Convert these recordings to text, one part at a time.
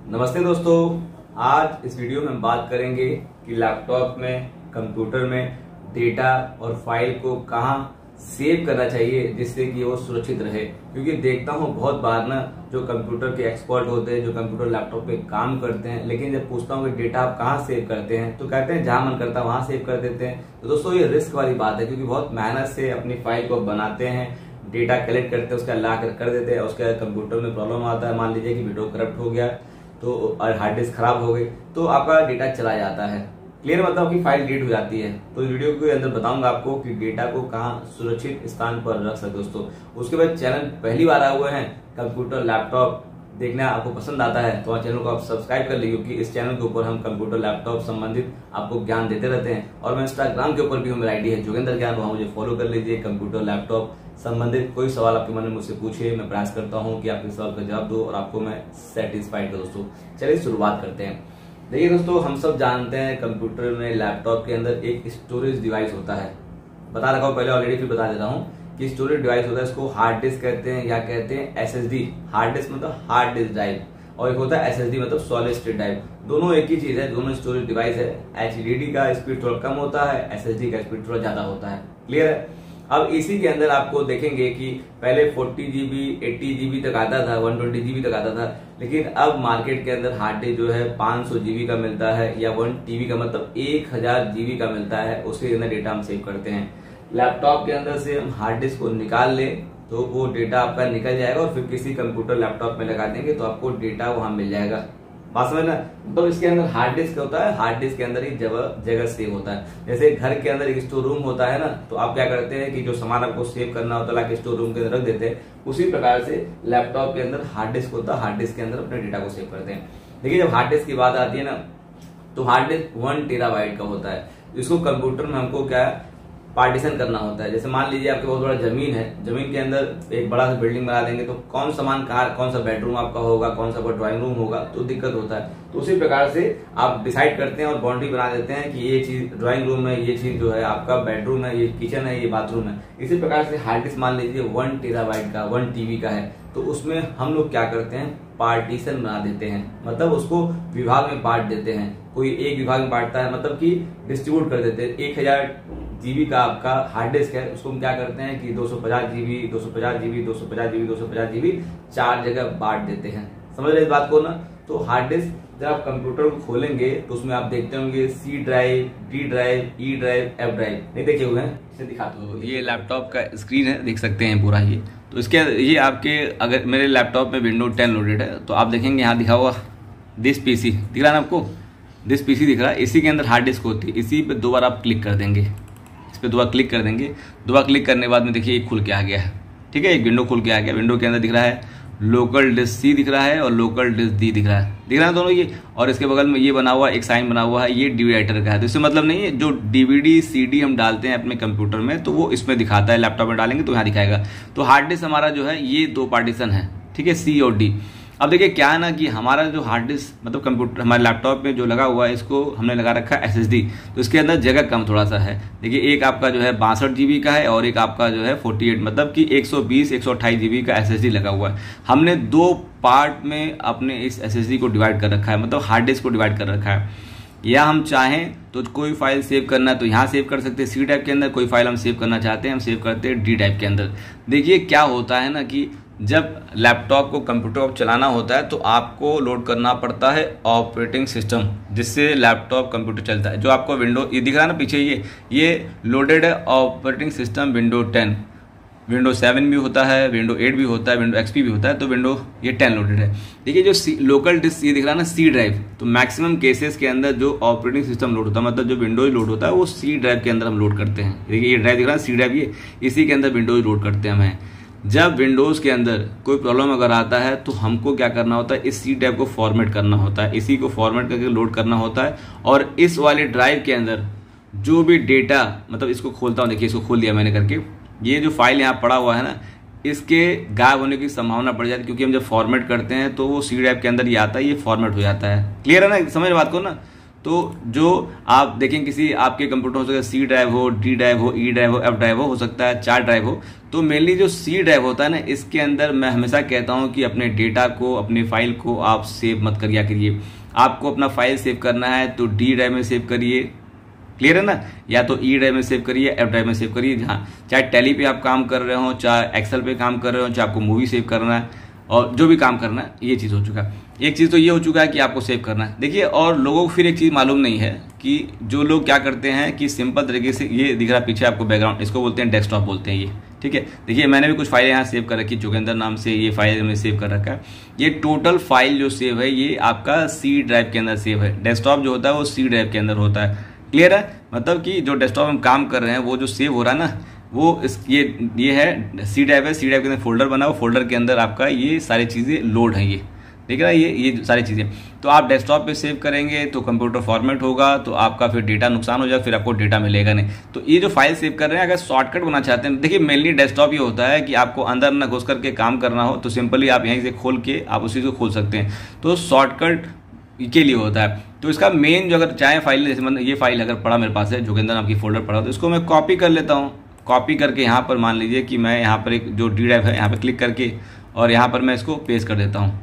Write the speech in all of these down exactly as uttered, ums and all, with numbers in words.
नमस्ते दोस्तों, आज इस वीडियो में हम बात करेंगे कि लैपटॉप में, कंप्यूटर में डेटा और फाइल को कहाँ सेव करना चाहिए जिससे कि वो सुरक्षित रहे। क्योंकि देखता हूँ बहुत बार ना जो कंप्यूटर के एक्सपर्ट होते हैं, जो कंप्यूटर लैपटॉप पे काम करते हैं, लेकिन जब पूछता हूँ कि डेटा आप कहाँ सेव करते हैं तो कहते हैं जहां मन करता है वहां सेव कर देते हैं। तो दोस्तों ये रिस्क वाली बात है, क्योंकि बहुत मेहनत से अपनी फाइल को बनाते हैं, डेटा कलेक्ट करते हैं, उसका ला कर कर देते हैं, उसके कंप्यूटर में प्रॉब्लम आता है। मान लीजिए कि वीडियो करप्ट हो गया तो और हार्ड डिस्क खराब हो गई तो आपका डेटा चला जाता है। क्लियर, मतलब कि फाइल डिलीट हो जाती है। तो इस वीडियो के अंदर बताऊंगा आपको कि डेटा को कहाँ सुरक्षित स्थान पर रख सकते दोस्तों। उसके बाद चैनल पहली बार आए हुए हैं, कंप्यूटर लैपटॉप देखना आपको पसंद आता है तो चैनल को आप सब्सक्राइब कर लीजिए, क्योंकि इस चैनल के ऊपर हम कंप्यूटर लैपटॉप संबंधित आपको ज्ञान देते रहते हैं। और मैं इंस्टाग्राम के ऊपर भी हूँ, मेरी आईडी है जोगेंद्र ज्ञान, वहाँ मुझे फॉलो कर लीजिए। कंप्यूटर लैपटॉप संबंधित कोई सवाल आपके मन में मुझसे पूछिए, मैं प्रयास करता हूँ कि आपके सवाल का जवाब दूं और आपको मैं सेटिस्फाइड करूं दोस्तों। चलिए शुरुआत करते हैं। देखिए दोस्तों, हम सब जानते हैं कंप्यूटर में, लैपटॉप के अंदर एक स्टोरेज डिवाइस होता है। बता रखा हूँ पहले ऑलरेडी, फिर बता देता हूँ कि स्टोरेज डिवाइस होता है, इसको हार्ड डिस्क कहते हैं या कहते हैं एसएसडी। हार्ड डिस्क मतलब हार्ड डिस्क ड्राइव, और एक होता है एसएसडी मतलब सॉलिड स्टेट ड्राइव। दोनों एक ही चीज है, दोनों स्टोरेज डिवाइस है। एचडीडी का स्पीड थोड़ा कम होता है, एसएसडी का स्पीड थोड़ा ज्यादा होता है। क्लियर है। अब इसी के अंदर आपको देखेंगे कि पहले चालीस जीबी, अस्सी जीबी तक आता था, एक सौ बीस जीबी तक आता था, लेकिन अब मार्केट के अंदर हार्ड डिस्क जो है पाँच सौ जीबी का मिलता है या वन टीबी का मतलब एक हजार जीबी का मिलता है। उसके अंदर डेटा हम सेव करते हैं। लैपटॉप के अंदर से हम हार्ड डिस्क को निकाल ले तो वो डेटा आपका निकल जाएगा और फिर किसी कंप्यूटर लैपटॉप में लगा देंगे तो आपको डेटा वहां मिल जाएगा। बात समझ ना। तो इसके अंदर हार्ड डिस्क होता है, हार्ड डिस्क के अंदर ही जगह जगह सेव होता है। जैसे घर के अंदर एक स्टोर रूम होता है ना, तो आप क्या करते हैं कि जो सामान आपको सेव करना होता है लाके स्टोर रूम के अंदर रख देते हैं। उसी प्रकार से लैपटॉप के अंदर हार्ड डिस्क होता है, हार्ड डिस्क के अंदर अपने डेटा को सेव करते हैं। देखिए जब हार्ड डिस्क की बात आती है ना, तो हार्ड डिस्क वन टेराबाइट का होता है। इसको कंप्यूटर में हमको क्या पार्टीशन करना होता है। जैसे मान लीजिए आपके बहुत बड़ा जमीन है, जमीन के अंदर एक बड़ा सा बिल्डिंग बना देंगे तो कौन सामान कहाँ, कौन सा बेडरूम आपका होगा, कौन सा ड्राइंग रूम होगा, तो दिक्कत होता है। तो उसी प्रकार से आप डिसाइड करते हैं और बाउंड्री बना देते हैं कि ये चीज ड्राइंग रूम है, ये चीज जो है आपका बेडरूम है, ये किचन है, ये बाथरूम है। इसी प्रकार से हार्ड डिस्क मान लीजिए वन टेराबाइट का, वन टीबी का है, तो उसमें हम लोग क्या करते हैं, पार्टीशन बना देते हैं। मतलब उसको विभाग में बांट देते हैं। कोई एक विभाग में बांटता है, मतलब कि डिस्ट्रीब्यूट कर देते हैं। एक हजार जीबी का आपका हार्ड डिस्क है, उसको हम क्या करते हैं कि दो सौ पचास जीबी, दो सौ पचास जीबी, दो सो पचास जीबी, दो सौ पचास जीबी चार जगह बांट देते हैं। समझ रहे इस बात को ना। तो हार्ड डिस्क जब आप कंप्यूटर को खोलेंगे तो उसमें आप देखते होंगे C drive, D drive, E drive, F drive, नहीं देखे हुए हैं, इसे दिखाते हो। ये लैपटॉप का स्क्रीन है, देख सकते हैं पूरा ये। तो इसके ये आपके, अगर मेरे लैपटॉप में विंडो टेन लोडेड है तो आप देखेंगे यहाँ दिखा हुआ दिस पीसी दिख रहा है ना आपको, दिस पीसी दिख रहा है। इसी के अंदर हार्ड डिस्क होती है। इसी पे दो बार आप क्लिक कर देंगे, इस पे दो बार क्लिक कर देंगे। दो बार क्लिक करने के बाद में देखिए एक खुल के आ गया है। ठीक है, एक विंडो खुल के आ गया। विंडो के अंदर दिख रहा है लोकल डिस्क सी दिख रहा है और लोकल डिस्क डी दिख रहा है, दिख रहा है दोनों ये। और इसके बगल में ये बना हुआ एक साइन बना हुआ है, ये डीवीडी राइटर का है। तो इससे मतलब नहीं है, जो डीवीडी सीडी हम डालते हैं अपने कंप्यूटर में तो वो इसमें दिखाता है, लैपटॉप में डालेंगे तो यहाँ दिखाएगा। तो हार्ड डिस्क हमारा जो है ये दो पार्टीशन है, ठीक है, सी और डी। अब देखिए क्या है ना कि हमारा जो हार्ड डिस्क मतलब कंप्यूटर हमारे लैपटॉप में जो लगा हुआ है, इसको हमने लगा रखा है एसएसडी, तो इसके अंदर जगह कम थोड़ा सा है। देखिए एक आपका जो है बासठ जीबी का है और एक आपका जो है अड़तालीस, मतलब कि एक सौ बीस, एक सौ अट्ठाईस जीबी का एसएसडी लगा हुआ है। हमने दो पार्ट में अपने इस एसएसडी को डिवाइड कर रखा है, मतलब हार्ड डिस्क को डिवाइड कर रखा है। या हम चाहें तो कोई फाइल सेव करना है तो यहाँ सेव कर सकते हैं सी टाइप के अंदर, कोई फाइल हम सेव करना चाहते हैं हम सेव करते हैं डी टाइप के अंदर। देखिए क्या होता है ना कि जब लैपटॉप को कंप्यूटर को चलाना होता है तो आपको लोड करना पड़ता है ऑपरेटिंग सिस्टम, जिससे लैपटॉप कंप्यूटर चलता है। जो आपको विंडो ये दिख रहा है ना पीछे, ये ये लोडेड है operating system window ten. Window seven भी होता है, विंडो एट भी होता है, विंडो एक्सपी भी होता है, तो विंडो ये टेन लोडेड है। देखिए जो सी, लोकल डिस्क ये दिख रहा है ना सी ड्राइव, तो मैक्सिमम केसेस के अंदर जो ऑपरेटिंग सिस्टम लोड होता है, मतलब जो विंडोज लोड होता है वो सी ड्राइव के अंदर हम लोड करते हैं। देखिए ये ड्राइव दिख रहा है सी ड्राइव, ये इसी के अंदर विंडोज लोड करते हैं हमें। जब विंडोज़ के अंदर कोई प्रॉब्लम अगर आता है तो हमको क्या करना होता है, इस सी ड्राइव को फॉर्मेट करना होता है, इसी को फॉर्मेट करके लोड करना होता है। और इस वाले ड्राइव के अंदर जो भी डेटा, मतलब इसको खोलता हूँ, देखिए इसको खोल दिया मैंने करके, ये जो फाइल यहाँ पड़ा हुआ है ना, इसके गायब होने की संभावना बढ़ जाती है, क्योंकि हम जब फॉर्मेट करते हैं तो वो सी ड्राइव के अंदर ये आता है, ये फॉर्मेट हो जाता है। क्लियर है ना, समझ बात को ना। तो जो आप देखें किसी आपके कंप्यूटर हो सकता है सी ड्राइव हो, डी ड्राइव हो, ई ड्राइव हो, एफ ड्राइव हो हो सकता है चार ड्राइव हो। तो मेनली जो सी ड्राइव होता है ना, इसके अंदर मैं हमेशा कहता हूं कि अपने डेटा को, अपने फाइल को आप सेव मत करिए करिए। आपको अपना फाइल सेव करना है तो डी ड्राइव में सेव करिए, क्लियर है ना, या तो ई ड्राइव में सेव करिए, एफ ड्राइव में सेव करिए। जहाँ चाहे टैली पे आप काम कर रहे हो, चाहे एक्सेल पे काम कर रहे हो, चाहे आपको मूवी सेव करना है और जो भी काम करना है, ये चीज़ हो चुका है। एक चीज़ तो ये हो चुका है कि आपको सेव करना है। देखिए, और लोगों को फिर एक चीज़ मालूम नहीं है कि जो लोग क्या करते हैं कि सिंपल तरीके से, ये दिख रहा पीछे आपको बैकग्राउंड, इसको बोलते हैं डेस्कटॉप बोलते हैं ये, ठीक है। देखिए, मैंने भी कुछ फाइलें यहाँ सेव कर रखी, जोगेंद्र नाम से ये फाइल मैंने सेव कर रखा है। ये टोटल फाइल जो सेव है ये आपका सी ड्राइव के अंदर सेव है। डेस्कटॉप जो होता है वो सी ड्राइव के अंदर होता है, क्लियर है। मतलब कि जो डेस्कटॉप हम काम कर रहे हैं वो जो सेव हो रहा है ना, वो इस ये ये है सी ड्राइव है। सी ड्राइव के अंदर फोल्डर बना, वो फोल्डर के अंदर आपका ये सारी चीज़ें लोड है, ये देख रहा है, ये ये सारी चीज़ें। तो आप डेस्कटॉप पे सेव करेंगे तो कंप्यूटर फॉर्मेट होगा, तो आपका फिर डेटा नुकसान हो जाएगा, फिर आपको डेटा मिलेगा नहीं। तो ये जो फाइल सेव कर रहे हैं, अगर शॉर्टकट बनाना चाहते हैं, देखिए मेनली डेस्कटॉप ये होता है कि आपको अंदर न घुस करके काम करना हो तो सिंपली आप यहीं से खोल के आप उसी को खोल सकते हैं। तो शॉर्टकट के लिए होता है। तो इसका मेन जो अगर चाहे फाइल, जैसे मतलब ये फाइल अगर पड़ा मेरे पास है, जोगेंद्र नाम की फोल्डर पड़ा, तो इसको मैं कॉपी कर लेता हूँ। कॉपी करके यहाँ पर मान लीजिए कि मैं यहाँ पर एक जो डी ड्राइव है यहाँ पर क्लिक करके और यहाँ पर मैं इसको पेस्ट कर देता हूँ,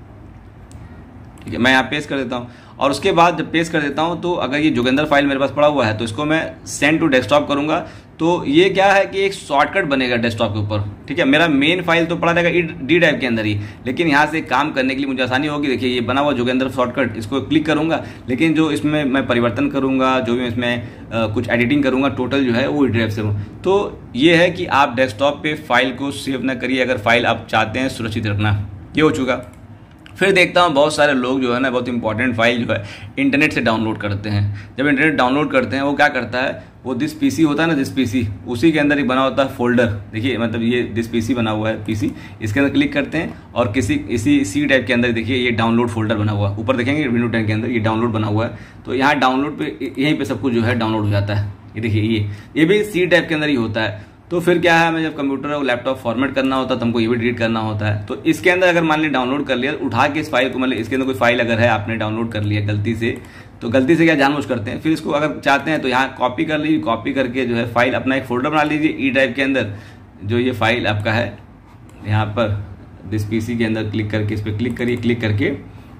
ठीक है। मैं यहाँ पेस्ट कर देता हूँ और उसके बाद जब पेस्ट कर देता हूँ तो अगर ये जोगेंद्र फाइल मेरे पास पड़ा हुआ है तो इसको मैं सेंड टू डेस्कटॉप करूँगा। तो ये क्या है कि एक शॉर्टकट बनेगा डेस्कटॉप के ऊपर, ठीक है। मेरा मेन फाइल तो पड़ा रहेगा डी ड्राइव के अंदर ही, लेकिन यहाँ से काम करने के लिए मुझे आसानी होगी। देखिए, ये बना हुआ जोगेंद्र शॉर्टकट, इसको क्लिक करूँगा, लेकिन जो इसमें मैं परिवर्तन करूँगा, जो भी इसमें आ, कुछ एडिटिंग करूँगा, टोटल जो है वो ई ड्राइव से हो। तो ये है कि आप डेस्कटॉप पे फाइल को सेव ना करिए अगर फाइल आप चाहते हैं सुरक्षित रखना। ये हो चुका। फिर देखता हूँ बहुत सारे लोग जो है ना, बहुत इंपॉर्टेंट फाइल जो है इंटरनेट से डाउनलोड करते हैं। जब इंटरनेट डाउनलोड करते हैं वो क्या करता है, वो दिस पीसी होता है ना, दिस पीसी, उसी के अंदर एक बना होता है फोल्डर। देखिए, मतलब ये दिस पीसी बना हुआ है पीसी, इसके अंदर क्लिक करते हैं और किसी इसी सी टाइप के अंदर देखिए ये डाउनलोड फोल्डर बना हुआ है। ऊपर देखेंगे विंडो टेन के अंदर ये डाउनलोड बना हुआ है। तो यहाँ डाउनलोड पे, यहीं पे सब कुछ जो है डाउनलोड हो जाता है। ये देखिए, ये ये भी सी टाइप के अंदर ही होता है। तो फिर क्या है, हमें जब कंप्यूटर और लैपटॉप फॉर्मेट करना होता है तो हमको ये भी डिलीट करना होता है। तो इसके अंदर अगर मान लीजिए डाउनलोड कर लिया, उठा के इस फाइल को, मतलब इसके अंदर कोई फाइल अगर है आपने डाउनलोड कर लिया गलती से, तो गलती से क्या जानबूझ करते हैं, फिर इसको अगर चाहते हैं तो यहाँ कॉपी कर लीजिए। कॉपी करके जो है फाइल अपना एक फोल्डर बना लीजिए ई ड्राइव के अंदर, जो ये फाइल आपका है यहाँ पर दिस पीसी के अंदर क्लिक करके इस पर क्लिक करिए, क्लिक करके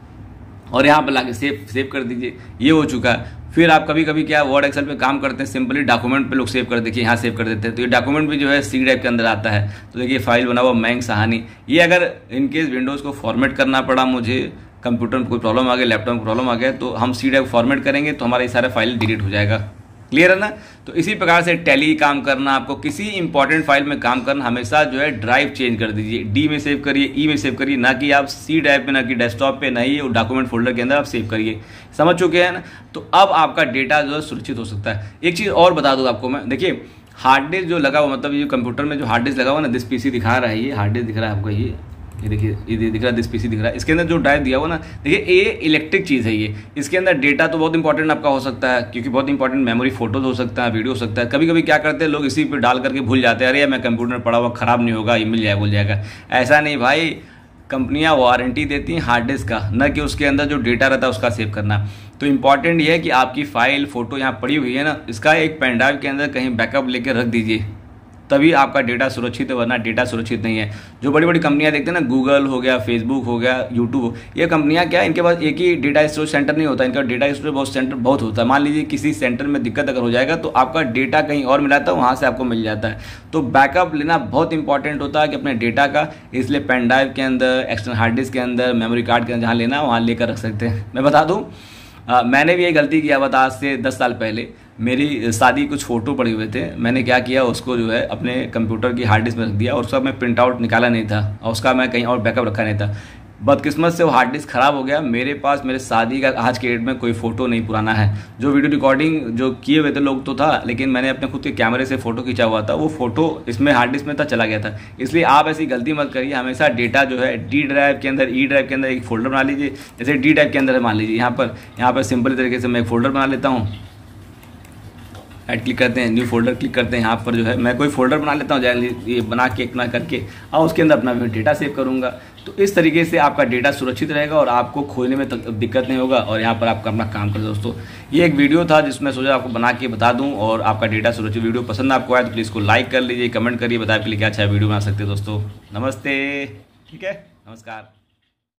और यहाँ पर लाके सेव सेव कर दीजिए। ये हो चुका है। फिर आप कभी कभी क्या वर्ड एक्सेल पे काम करते हैं, सिंपली डॉक्यूमेंट पे लोग सेव कर, देखिए यहाँ सेव कर देते हैं। तो ये डॉक्यूमेंट भी जो है सी ड्राइव के अंदर आता है। तो देखिए फाइल बना हुआ मयंक साहनी। ये अगर इनकेस विंडोज़ को फॉर्मेट करना पड़ा, मुझे कंप्यूटर में कोई प्रॉब्लम आ गया, लैपटॉप में प्रॉब्लम आ गया, तो हम सी ड्राइव फॉर्मेट करेंगे तो हमारा ये सारा फाइल डिलीट हो जाएगा। क्लियर है ना। तो इसी प्रकार से टैली काम करना, आपको किसी इंपॉर्टेंट फाइल में काम करना, हमेशा जो है ड्राइव चेंज कर दीजिए, डी में सेव करिए, ई में सेव करिए, ना कि आप सी ड्राइव पे, ना कि डेस्कटॉप पे, ना ही डॉक्यूमेंट फोल्डर के अंदर आप सेव करिए। समझ चुके हैं ना। तो अब आपका डेटा जो है सुरक्षित हो सकता है। एक चीज़ और बता दूँ आपको मैं, देखिए हार्ड डिस्क जो लगा हुआ, मतलब ये कंप्यूटर में जो हार्ड डिस्क लगा हुआ ना, दिस पीसी दिखा रहा है, ये हार्ड डिस्क दिख रहा है आपको, ये ये देखिए ये दिख रहा है, दिस पीसी दिख रहा है। इसके अंदर जो ड्राइव दिया हुआ ना, देखिए ये इलेक्ट्रिक चीज़ है। ये इसके अंदर डेटा तो बहुत इंपॉर्टेंट आपका हो सकता है, क्योंकि बहुत इंपॉर्टेंट मेमोरी, फोटोज हो सकता है, वीडियो हो सकता है। कभी कभी क्या करते हैं लोग, इसी पे डाल करके भूल जाते हैं, अरे मैं कंप्यूटर में पड़ा हुआ खराब नहीं होगा, ये मिल जाएगा, भूल जाएगा। ऐसा नहीं भाई, कंपनियां वारंटी देती हैं हार्ड डिस्क का, न कि उसके अंदर जो डेटा रहता है उसका सेव करना। तो इंपॉर्टेंट ये है कि आपकी फाइल, फोटो यहाँ पड़ी हुई है ना, इसका एक पेन ड्राइव के अंदर कहीं बैकअप लेकर रख दीजिए, तभी आपका डेटा सुरक्षित है, वरना डेटा सुरक्षित नहीं है। जो बड़ी बड़ी कंपनियां देखते हैं ना, गूगल हो गया, फेसबुक हो गया, यूट्यूब, ये कंपनियां क्या, इनके पास एक ही डेटा स्टोरेज सेंटर नहीं होता, इनका डेटा स्टोरेज बहुत सेंटर बहुत होता है। मान लीजिए किसी सेंटर में दिक्कत अगर हो जाएगा तो आपका डेटा कहीं और मिला था, वहाँ से आपको मिल जाता है। तो बैकअप लेना बहुत इंपॉर्टेंट होता है कि अपने डेटा का, इसलिए पेन ड्राइव के अंदर, एक्सटर्नल हार्ड डिस्क के अंदर, मेमोरी कार्ड के अंदर जहाँ लेना वहाँ लेकर रख सकते हैं। मैं बता दूँ, मैंने भी ये गलती किया था आज से दस साल पहले। मेरी शादी कुछ फ़ोटो पड़े हुए थे, मैंने क्या किया, उसको जो है अपने कंप्यूटर की हार्ड डिस्क में रख दिया और उसका मैं प्रिंट आउट निकाला नहीं था और उसका मैं कहीं और बैकअप रखा नहीं था। बदकिस्मत से वो हार्ड डिस्क ख़राब हो गया। मेरे पास मेरे शादी का आज के डेट में कोई फ़ोटो नहीं पुराना है। जो वीडियो रिकॉर्डिंग जो किए हुए थे लोग तो था, लेकिन मैंने अपने खुद के कैमरे से फ़ोटो खींचा हुआ था, वो फ़ोटो इसमें हार्ड डिस्क में था, चला गया था। इसलिए आप ऐसी गलती मत करिए, हमेशा डेटा जो है डी ड्राइव के अंदर, ई ड्राइव के अंदर एक फ़ोल्डर बना लीजिए। जैसे डी ड्राइव के अंदर मान लीजिए यहाँ पर यहाँ पर सिंपल तरीके से मैं एक फ़ोल्डर बना लेता हूँ। राइट क्लिक करते हैं, न्यू फोल्डर क्लिक करते हैं। यहाँ पर जो है मैं कोई फोल्डर बना लेता हूँ, ये बना के इतना करके और उसके अंदर अपना डेटा सेव करूँगा। तो इस तरीके से आपका डेटा सुरक्षित रहेगा और आपको खोजने में दिक्कत नहीं होगा और यहाँ पर आपका अपना काम कर दोस्तों। ये एक वीडियो था जिसमें सोचा आपको बना के बता दूँ और आपका डेटा सुरक्षित। वीडियो पसंद आपको आया तो प्लीज़ को लाइक कर लीजिए, कमेंट करिए, बताइए कि क्या अच्छा वीडियो बना सकते हैं दोस्तों। नमस्ते, ठीक है, नमस्कार।